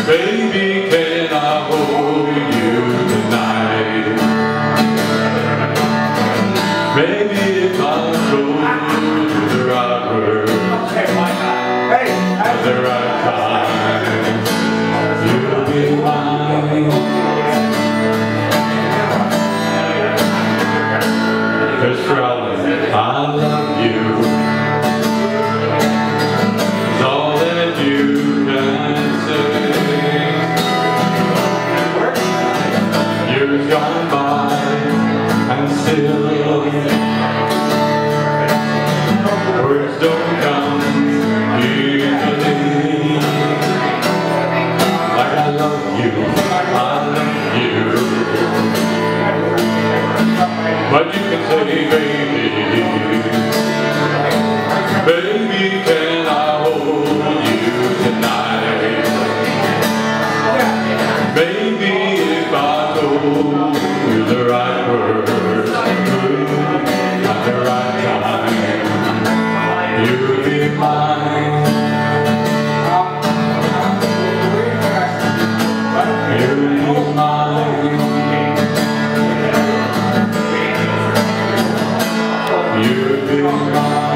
Baby, can I hold you tonight? Maybe if I told you the right words at the right time, you'll be mine. 'Cause darling, I love you. It's all that you can say. Years gone by and still words don't come easily. Like I love you, but you can say, baby, baby, can I hold you tonight? Maybe if I told you the right words at the right time, you'd be mine. You'd be mine. You'd be mine.